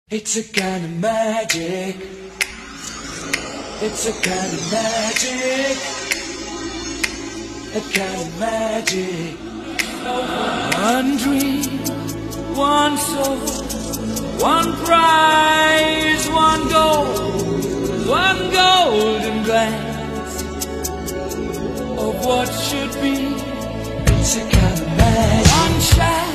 It's a kind of magic. It's a kind of magic. A kind of magic. One dream, one soul, one prize, one golden glance of what should be. It's a kind of magic. One shine.